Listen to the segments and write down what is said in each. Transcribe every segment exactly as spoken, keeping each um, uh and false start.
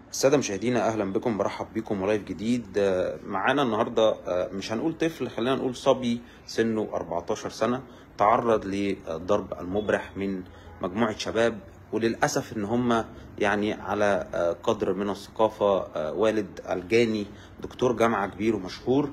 السادة مشاهدينا أهلا بكم، برحب بكم ولايف جديد. معانا النهاردة مش هنقول طفل، خلينا نقول صبي سنه أربعتاشر سنة تعرض للضرب المبرح من مجموعة شباب، وللأسف إن هم يعني على قدر من الثقافة. والد الجاني دكتور جامعة كبير ومشهور.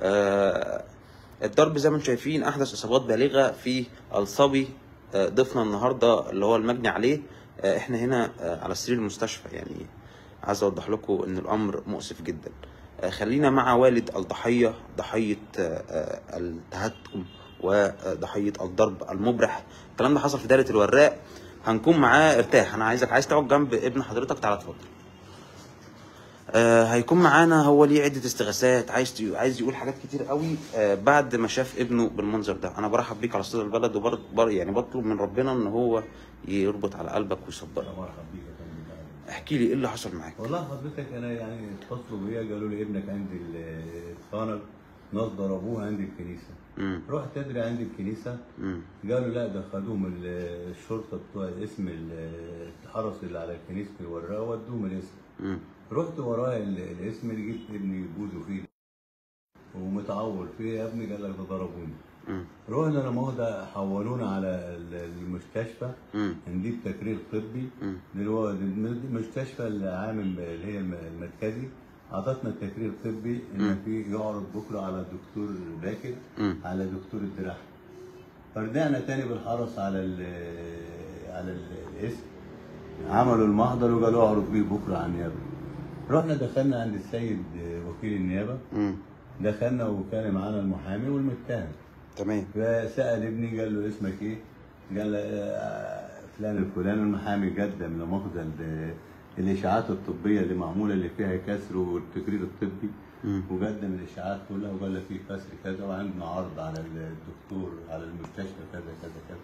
الضرب زي ما انتم شايفين أحدث إصابات بالغة في الصبي ضيفنا النهاردة اللي هو المجني عليه. احنا هنا على سرير المستشفى، يعني عايز اوضح لكم ان الامر مؤسف جدا. خلينا مع والد الضحيه، ضحيه التهكم وضحيه الضرب المبرح. الكلام ده حصل في دايره الوراق. هنكون معاه. ارتاح، انا عايزك عايز تقعد جنب ابن حضرتك. تعالى اتفضل. آه هيكون معانا. هو ليه عده استغاثات، عايز عايز يقول حاجات كتير قوي آه بعد ما شاف ابنه بالمنظر ده. انا برحب بيك على صدر البلد، وبرضه يعني بطلب من ربنا ان هو يربط على قلبك ويصبرك. مرحب بيك. احكي لي ايه اللي حصل معاك. والله حضرتك انا يعني اتصلوا بيا قالوا لي ابنك عند الصانع، ناس ضربوه عند الكنيسه. مم. رحت ادري عند الكنيسه. مم. قالوا لا ده خدوهم الشرطه بتوع اسم الحرس اللي على كنيسه الوراق ودوهم الاسم. مم. رحت ورايا الاسم لقيت ابني يبوزوا فيه ومتعور فيه. يا ابني قال لك ده ضربوني. رحنا لما هو حولونا على المستشفى. نجيب تقرير طبي. دلوقتي المستشفى العام اللي هي المركزي اعطتنا التقرير الطبي ان في يعرض بكره على الدكتور باكر على دكتور الجراحه. فرجعنا تاني بالحرس على ال على ال الاسم، عملوا المحضر وقالوا اعرض بيه بكره على النيابه. رحنا دخلنا عند السيد وكيل النيابه. دخلنا وكان معانا المحامي والمتهم. تمام. فسأل ابني قال له اسمك ايه؟ قال له فلان الفلاني. المحامي قدم لمخزن الاشاعات الطبيه اللي معموله اللي فيها كسر والتقرير الطبي. م. وقدم الاشاعات كلها وقال له في كسر كذا وعندنا عرض على الدكتور على المستشفى كذا كذا كذا.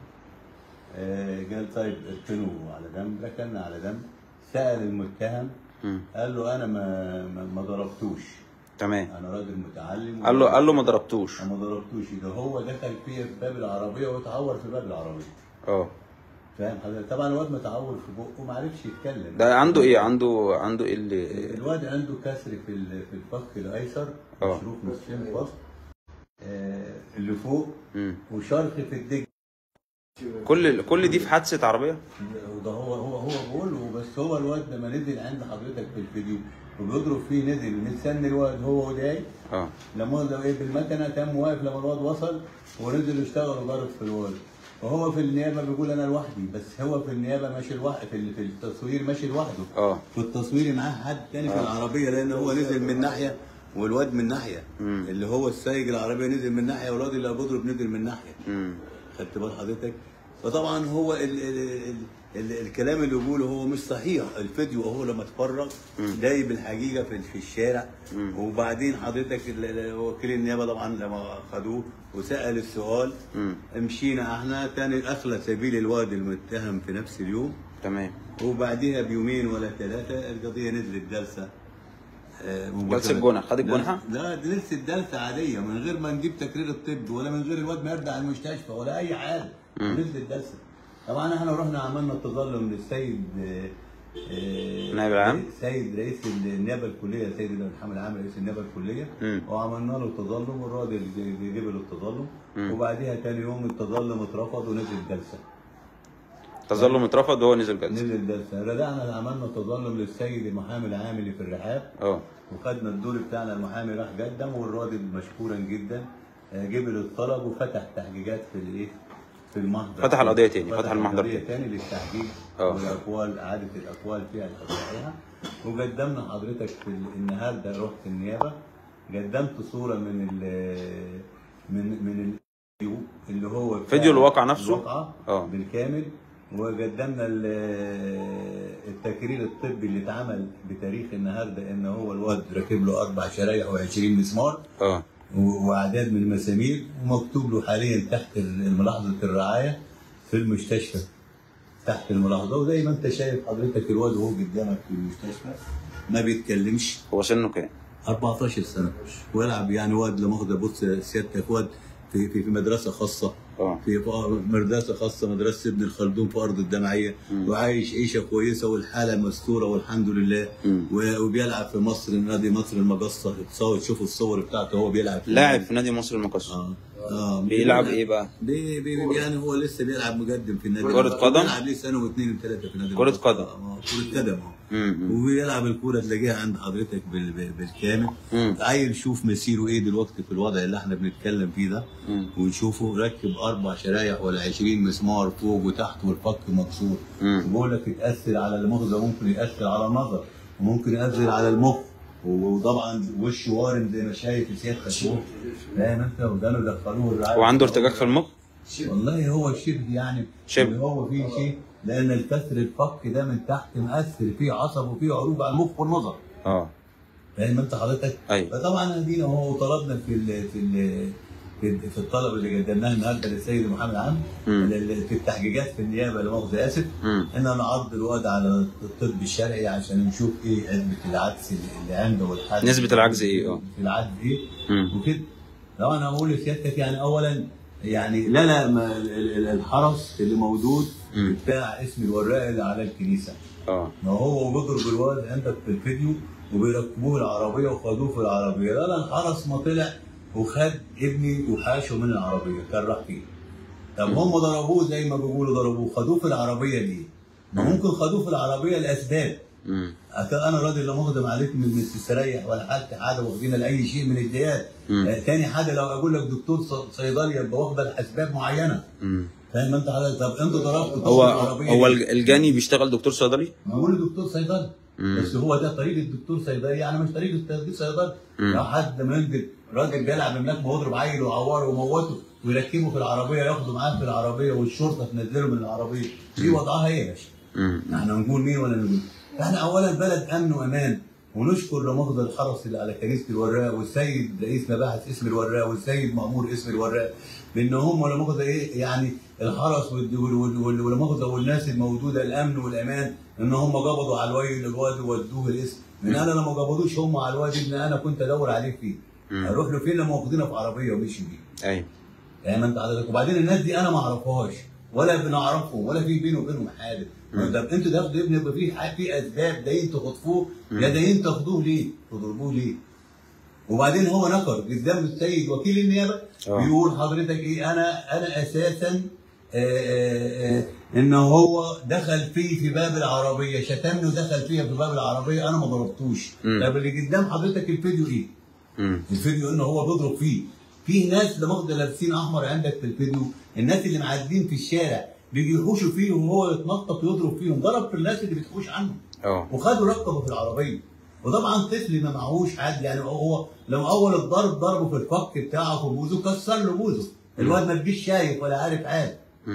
آه قال طيب اركنوا على جنب. ركنا على جنب. سأل المتهم. م. قال له انا ما ما, ما ضربتوش. تمام. انا راجل متعلم. قال له قال له ما ضربتوش. ما ضربتوش. ده هو دخل فيا في باب العربيه واتعور في باب العربيه. اه فاهم حضرتك؟ طبعا الواد متعور في بقه ما عرفش يتكلم. ده عنده ايه؟ عنده عنده ايه اللي الواد عنده كسر في في الفخ الايسر، مشروخ نصين فص آه اللي فوق. م. وشرخ في الدج. كل كل دي في حادثه عربيه؟ وده هو هو هو بقول له. بس هو الواد لما نزل عند حضرتك في الفيديو وبيضرب فيه نزل مستني الواد هو وجاي. اه لما هو ايه بالمكنه كان واقف لما الواد وصل ونزل يشتغل وضرب في الواد. وهو في النيابه بيقول انا لوحدي، بس هو في النيابه ماشي لوحده، في في التصوير ماشي لوحده. اه في التصوير معاه حد تاني في العربيه، لان هو نزل من ناحيه والواد من ناحيه. مم. اللي هو السايق العربيه نزل من ناحيه والواد اللي بيضرب نزل من ناحيه. امم خدت بال حضرتك؟ فطبعا هو ال ال ال ال الكلام اللي بيقوله هو مش صحيح. الفيديو وهو لما اتفرج جايب الحقيقه في في الشارع. مم. وبعدين حضرتك وكيل النيابه طبعا لما خدوه وسال السؤال. مم. مشينا احنا تاني اخلى سبيل الواد المتهم في نفس اليوم. تمام. وبعديها بيومين ولا ثلاثه القضيه نزلت جلسه. جلسه الجنح. خد الجنحه؟ لا دي جلسه جلسه عاديه من غير ما نجيب تقرير الطب ولا من غير الواد ما يرجع المستشفى ولا اي حاجه. نزلت جلسه. طبعا احنا رحنا عملنا التظلم للسيد النائب العام، سيد رئيس النيابه الكليه، سيد محمد عام رئيس النيابه الكليه. مم. وعملنا له تظلم والراجل جبل التظلم. مم. وبعديها ثاني يوم التظلم اترفض ونزل جلسه. التظلم اترفض وهو نزل جلسه. نزل جلسه. رجعنا عملنا تظلم للسيد المحامي العام اللي في الرحاب. اه وخدنا الدور بتاعنا. المحامي راح قدم والراجل مشكورا جدا جبل الطلب وفتح تحقيقات في الايه؟ في المحضر. فتح القضيه تاني. فتح المحضر تاني. تاني للتحقيق والاقوال، اعاده الاقوال فيها الصحيحه. وقدمنا حضرتك في النهارده رحت النيابه قدمت صوره من ال من من الفيديو اللي هو فيديو الواقع نفسه. الواقعه اه بالكامل. وقدمنا التقرير الطبي اللي اتعمل بتاريخ النهارده ان هو الواد راكب له اربع شرايح وعشرين مسمار. اه واعداد من المسامير ومكتوب له حاليا تحت ملاحظه الرعايه في المستشفى تحت الملاحظه. وزي ما انت شايف حضرتك الواد وهو قدامك في المستشفى ما بيتكلمش. هو سنه كام؟ أربعتاشر سنه ويلعب يعني واد لا مؤاخذه. بص سيادتك واد في في, في مدرسه خاصه، اه في مدرسه خاصه مدرسه ابن الخلدون في ارض الجمعيه، وعايش عيشه كويسه والحاله مستوره والحمد لله. مم. وبيلعب في مصر نادي مصر المقصه، تشوفوا الصور بتاعته هو بيلعب في لاعب في نادي مصر المقصه. اه اه بيلعب ايه بقى؟ بي بي بي يعني هو لسه بيلعب مقدم في النادي. كرة قدم؟ بيلعب ليه سنه واثنين وثلاثه في النادي. كرة قدم. اه كرة قدم اه. وبيلعب الكوره تلاقيها عند حضرتك بالكامل. عايز نشوف مسيره ايه دلوقتي في الوضع اللي احنا بنتكلم فيه ده، ونشوفه ركب اربع شرايح ولا عشرين مسمار فوق وتحت والفك مكسور. وبقول لك يتاثر على المخ، ممكن ياثر على النظر وممكن ياثر على المخ، وطبعا وشه وارم زي ما شايف سيادتك خشوع، فاهم انت؟ وكانوا دخلوه الرعايه. وعنده ارتجاج في المخ؟ والله هو شبه يعني شبه هو فيه شيء، لان الكسر الفك ده من تحت مأثر فيه عصب وفيه عروق على المخ والنظر. اه فاهم انت حضرتك؟ ايوه. فطبعا ادينا هو طلبنا في ال في ال في الطلب اللي قدمناه النهارده للسيد محمد عام في التحقيقات في النيابه لا مؤاخذه اسف، ان نعرض الوضع على الطب الشرعي عشان نشوف ايه نسبه العجز اللي عنده والحاله. نسبه العجز ايه؟ اه العجز ايه؟ وكده. طبعا انا بقول لسيادتك يعني اولا يعني لا لا الحرس اللي موجود بتاع اسم الوراق اللي على الكنيسه. اه ما هو بيضرب الواد عندك في الفيديو وبيركبوه العربيه وخدوه في العربيه، لا لا الحرس ما طلع وخد ابني وحاشه من العربيه كان راح فيه. طب هم ضربوه زي ما بيقولوا ضربوه، خدوه في العربيه ليه؟ ما ممكن خدوه في العربيه لاسباب. انا راجل لا مقدم عليك من مستريح ولا حتى حاجه واخدين لاي شيء من الديات. آه تاني حاجه لو اقول لك دكتور صيدلي يبقى واخده لاسباب معينه. فاهم انت حضرتك؟ طب انت ضربت هو هو الجاني بيشتغل دكتور صيدلي؟ بقول دكتور صيدلي بس هو ده طريقه الدكتور صيدلي يعني مش طريقه الدكتور صيدلي. لو حد منزل راجل بيلعب بملاك ويضرب عيل ويعوره ويموته ويركبه في العربيه ياخده معاه في العربيه والشرطه تنزله من العربيه، دي وضعها ايه يا باشا؟ احنا نقول مين ولا نقول؟ احنا اولا بلد امن وامان، ونشكر لمؤاخذه الحرس اللي على كنيسه الوراق والسيد رئيس مباحث اسم الوراق والسيد مأمور اسم الوراق بان هم ولا مؤاخذه ايه يعني الحرس ولا مؤاخذه والناس الموجوده الامن والامان ان هم قبضوا على الواد الواد وودوه الاسم. من انا لما ما قبضوش هم على الواد ابن انا كنت ادور عليه فيه. اروح له فين لما واخدينه في عربيه ومشي بيه. ايوه. فاهم انت حضرتك؟ وبعدين الناس دي انا ما اعرفهاش ولا بنعرفهم ولا في بيني وبينهم حاجه. طب انتوا تاخدوا ابني يبقى في في اسباب دايين تخطفوه يا دايين تاخدوه ليه؟ تضربوه ليه؟ وبعدين هو نكر قدام السيد وكيل النيابه بيقول حضرتك ايه انا انا اساسا آآ آآ ان هو دخل فيه في باب العربيه شتمني ودخل فيها في باب العربيه انا ما ضربتوش. طب اللي قدام حضرتك الفيديو ايه؟ مم. الفيديو ان هو بيضرب فيه. في ناس لمؤاخذه لابسين احمر عندك في الفيديو، الناس اللي معدين في الشارع بيجي يحوشوا فيه وهو يتنطط ويضرب فيهم، ضرب في الناس اللي بتحوش عنه. اه وخدوا ركبوا في العربيه. وطبعا طفل ما معهوش حد يعني هو لما اول الضرب ضربه في الفك بتاعه في بوزه كسر له بوزه، الواد ما تجيش شايف ولا عارف حاجه.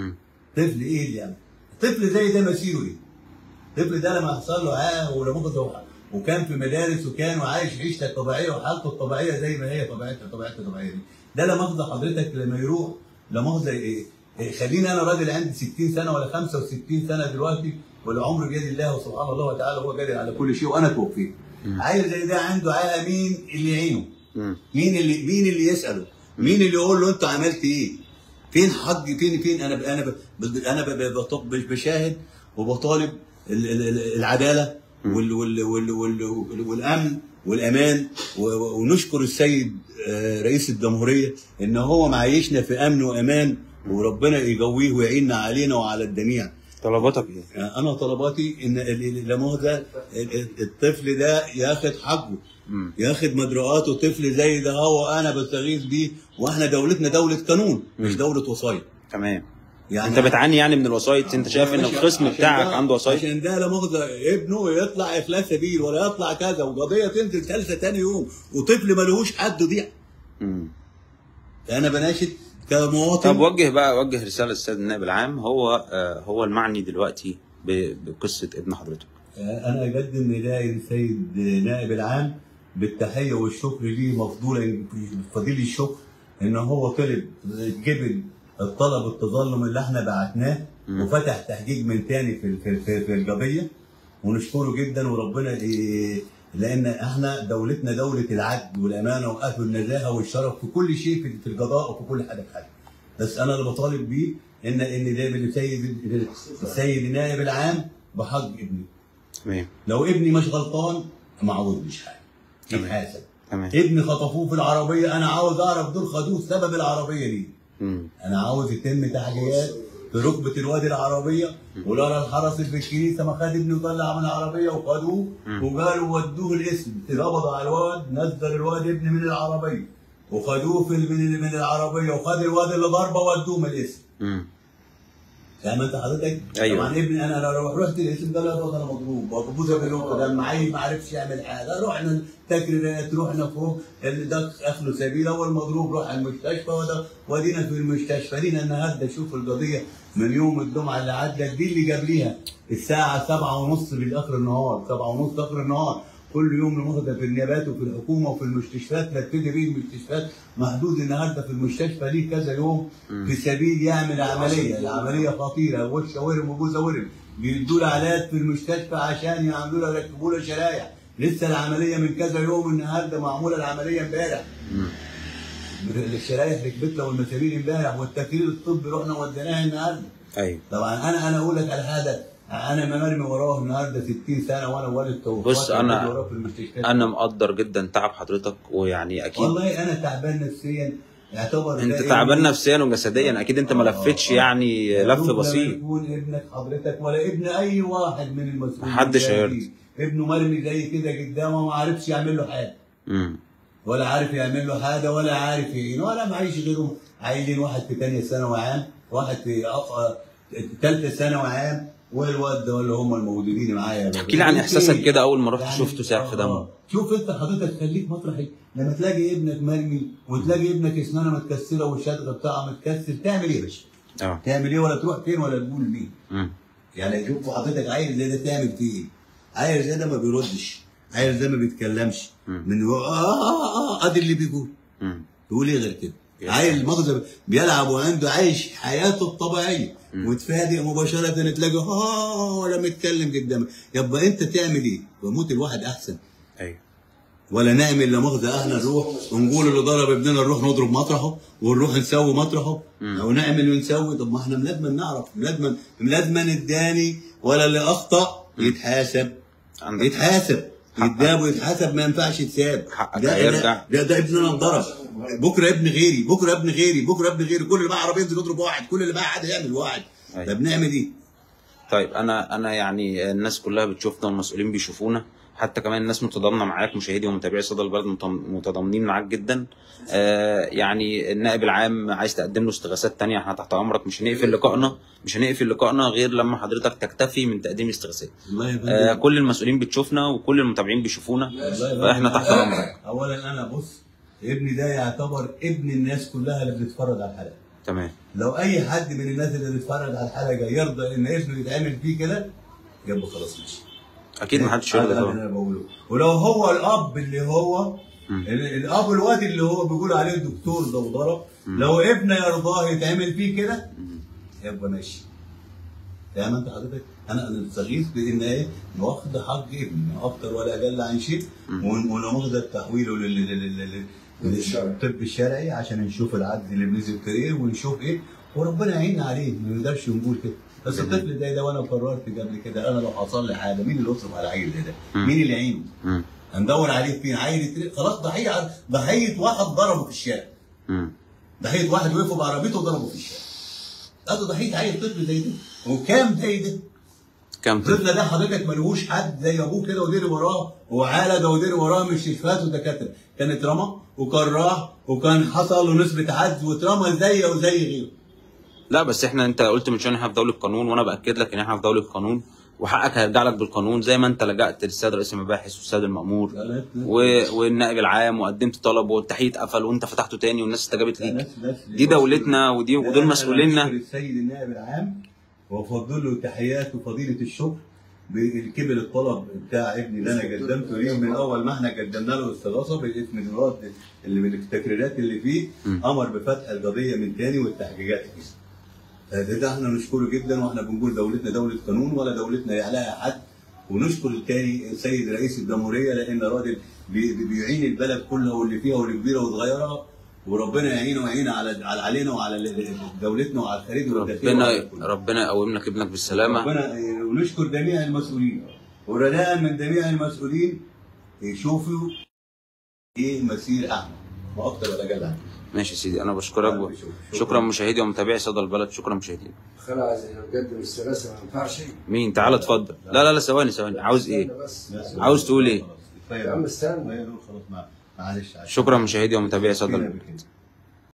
طفل ايه اللي يعني؟ طفل زي ده مسيره ايه؟ الطفل ده لما حصل له عاهه ولا مؤاخذه وكان في مدارس وكان وعايش عيشته الطبيعيه وحالته الطبيعيه زي ما هي طبيعتها طبيعتها الطبيعيه دي، ده لا مؤاخذه حضرتك لما يروح لا مؤاخذه ايه؟ خليني انا راجل عندي ستين سنه ولا خمسة وستين سنه دلوقتي والعمر بيد الله وسبحان الله وتعالى هو قادر على كل شيء وانا توفيت. عيل زي ده عنده عاهه مين اللي يعينه؟ مين اللي مين اللي يساله؟ مين اللي يقول له انت عملت ايه؟ فين حق فين فين انا انا انا بشاهد وبطالب العداله وال وال وال وال والامن والامان ونشكر السيد رئيس الجمهوريه ان هو معيشنا في امن وامان وربنا يقويه ويعيننا علينا وعلى الجميع. طلباتك ايه؟ انا طلباتي ان لا مؤاخذه الطفل ده ياخد حقه ياخد مجرؤاته. طفل زي ده هو انا بستغيث بيه واحنا دولتنا دوله قانون مش دوله وصايه. تمام. يعني انت بتعاني يعني من الوسايط؟ انت شايف ان الخصم بتاعك عنده وسايط؟ عشان ده لا مؤاخذه ابنه يطلع افلاس سبيل ولا يطلع كذا وقضيه تنزل ثالثه ثاني يوم وطفل ملهوش حد يضيع. امم انا بناشد كمواطن. طب وجه بقى وجه رساله للسيد النائب العام، هو آه هو المعني دلوقتي بقصه ابن حضرتك. انا اقدم نداء للسيد نائب العام بالتحيه والشكر ليه مفضولا فضيل الشكر ان هو طلب جبل الطلب التظلم اللي احنا بعتناه وفتح تحقيق من تاني في في في, في القضيه ونشكره جدا وربنا لان احنا دولتنا دوله العدل والامانه واهل النزاهه والشرف في كل شيء، في في القضاء وفي كل حاجه في حاجه. بس انا اللي بطالب بيه ان ان ده السيد السيد النائب العام بحق ابني. تمام. لو ابني مش غلطان ما عوضنيش حاجه. يتحاسب. تمام. ابني خطفوه في العربيه، انا عاوز اعرف دول خدوه سبب العربيه ليه. امم انا عاوز يتم تحقيقات في ركبه الواد العربيه، ولولا الحرس اللي في الكنيسه ما خد ابني وطلع من العربيه وخدوه وقالوا ودوه الاسم، ربطوا على الواد، نزل الواد ابني من العربيه وخدوه في من من العربيه وخد الواد اللي ضربه ودوه من الاسم. امم فاهم انت حضرتك؟ ايوه. طبعا ابني انا لو رحت الاسم ده لا انا مضروب وابوسه بالنقطه ده معي ما عرفش يعمل حاجه، رحنا تكريرات، رحنا فوق ده اخله سبيل اول مضروب راح المستشفى وده ودينا في المستشفى. لينا النهارده شوف القضيه من يوم الجمعه اللي عدت دي اللي قبليها الساعه سبعة ونص بالاخر النهار، سبعة ونص اخر النهار كل يوم المخدة في النيابات وفي الحكومه وفي المستشفيات. نبتدي بيه المستشفيات محدود النهارده في المستشفى ليه كذا يوم في سبيل يعمل عمليه، العمليه خطيره وش ورم وجوزه ورم، بيدوا له علاج في المستشفى عشان يعملوا له يركبوا له شرايح، لسه العمليه من كذا يوم، النهارده معموله العمليه امبارح. الشرايح ركبت له والمسامير امبارح والتقرير الطبي رحنا وديناها النهارده. ايوه. طبعا انا انا اقول لك على حاجه، انا مرمي وراه النهارده ستين سنه وانا والد توفى. بص انا انا مقدر جدا تعب حضرتك، ويعني اكيد والله انا تعبان نفسيا يعتبر. انت تعبان نفسيا وجسديا، اكيد انت ما لفتش يعني لف بسيط. يكون ابنك حضرتك ولا ابن اي واحد من المسؤولين، محدش هيرضى. ابنه مرمي زي كده قدامه ما عرفش يعمل له حاجه. امم ولا عارف يعمل له حاجه ولا عارف ايه، ولا معيش غيرهم عايزين واحد في ثانيه ثانوي عام، واحد في ثالثه ثانوي عام، والواد ده اللي هم الموجودين معايا. احكي لي عن احساسك كده اول ما رحت يعني شفته ساعه في دمه. شوف انت حضرتك خليك مطرحي لما تلاقي ابنك مرمي وتلاقي ابنك اسنانه متكسره والشدغ بتاعه متكسر، تعمل ايه يا باشا؟ اه تعمل ايه ولا تروح فين ولا تقول مين؟ امم يعني شوف حضرتك عيل زي ده تعمل فيه ايه؟ عيل زي ده ما بيردش، عيل زي ما بيتكلمش، من اه اه اه ادي اللي بيقول. امم تقول ايه غير كده؟ عيل مغزى بيلعب وعنده عايش حياته الطبيعيه وتفاجئ مباشره تلاقي ها ولا متكلم قدامك، يبقى انت تعمل ايه؟ وموت الواحد احسن. ايوه. ولا نعمل لا مؤاخذه احنا نروح ونقول اللي ضرب ابننا نروح نضرب مطرحه ونروح نسوي مطرحه او نعمل ونسوي. طب ما احنا لازم نعرف، لازم لازم الداني ولا اللي اخطا يتحاسب، يتحاسب يتجاب ويتحاسب، ما ينفعش يتساب. ده هيرجع ده, ده ابننا انضرب، بكره ابن غيري، بكره ابن غيري، بكره ابن غيري، كل اللي معاه عربيه ينزل يضرب واحد، كل اللي معاه حد يعمل واحد. أيوة. ده بنعمل ايه؟ طيب انا انا يعني الناس كلها بتشوفنا والمسؤولين بيشوفونا، حتى كمان الناس متضامنه معاك، مشاهدي ومتابعي صدى البلد متضامنين معاك جدا. آه يعني النائب العام عايز تقدم له استغاثات ثانيه، احنا تحت امرك، مش هنقفل لقائنا مش هنقفل لقائنا غير لما حضرتك تكتفي من تقديم الاستغاثات. آه كل المسؤولين بتشوفنا وكل المتابعين بيشوفونا، فاحنا تحت امرك. اولا انا بص، ابني ده يعتبر ابن الناس كلها اللي بتتفرج على الحلقه. تمام. لو اي حد من الناس اللي بتتفرج على الحلقه يرضى ان ابنه يتعمل فيه كده يبقى خلاص ماشي. اكيد ما حدش يرضى. ده انا بقوله. ولو هو الاب اللي هو م. الاب الواد اللي هو بيقول عليه الدكتور ده وضرب، لو ابنه يرضاه يتعمل فيه كده يبقى ماشي. فاهم انت حضرتك؟ انا انا استغيث بان ايه؟ واخد حق ابني اكتر ولا اقل عن شيء، وناخد تحويله لل للطب الشرعي عشان نشوف العدد اللي بنزل في ايه ونشوف ايه، وربنا يعيننا عليه، ما نقدرش نقول كده. بس الطفل زي ده وانا قررت قبل كده انا لو حصل لي حاجه مين اللي يصرف على عيل زي ده؟ مين اللي يعينه؟ هندور عليه فين؟ عيل خلاص ضحيه ضحيه واحد ضربه في الشارع. ضحيه واحد وقف بعربيته وضربه في الشارع. ده ضحيه عيل طفل زي ده، وكام زي ده؟ كام طفل ده حضرتك ملهوش حد زي ابوه كده ودير وراه وعالى ده ودير وراه مستشفيات ودكاتره، كان اترمى وكان راح وكان حصل له نسبه عجز واترمى زيه وزي غيره. لا بس احنا انت قلت من شويه احنا في دوله قانون، وانا باكد لك ان احنا في دوله قانون، وحقك هيرجع لك بالقانون زي ما انت لجأت للسيد رئيس المباحث والسيد المأمور والنائب العام وقدمت طلب والتحقيق اتقفل وانت فتحته تاني والناس استجابت ليك. دي دولتنا ودي ودول مسؤوليننا. السيد النائب العام وافضل له تحيات وفضيله الشكر بالكبل الطلب بتاع ابني اللي انا قدمته ليه من اول ما احنا قدمنا له الاستغاثه بالاسم الرد اللي من التكريرات اللي فيه، امر بفتح القضيه من تاني والتحقيقات فيه. ده, ده احنا نشكره جدا، واحنا بنقول دولتنا دوله قانون ولا دولتنا يعلاها حد، ونشكر التاني السيد رئيس الجمهوريه لان راجل بي- بيعين البلد كلها واللي فيها واللي كبيره وصغيره، وربنا يعينه ويعين على على علينا وعلى دولتنا وعلى الخارج والداخلي. ربنا ربنا يقوم لك ابنك بالسلامه. ربنا ونشكر جميع المسؤولين، ورجاء من جميع المسؤولين يشوفوا ايه مسير احمد واكتر ولا جدع. ماشي يا سيدي، انا بشكرك و... شكرا مشاهدي ومتابعي صدى البلد. شكرا مشاهدينا. خلاص بجد السلاسه ما ينفعش. مين؟ تعالى اتفضل. لا لا لا ثواني ثواني، عاوز ايه؟ عاوز تقول ايه؟ يا عم استنى. خلاص معلش. شكرا مشاهدي ومتابعي صدى البلد.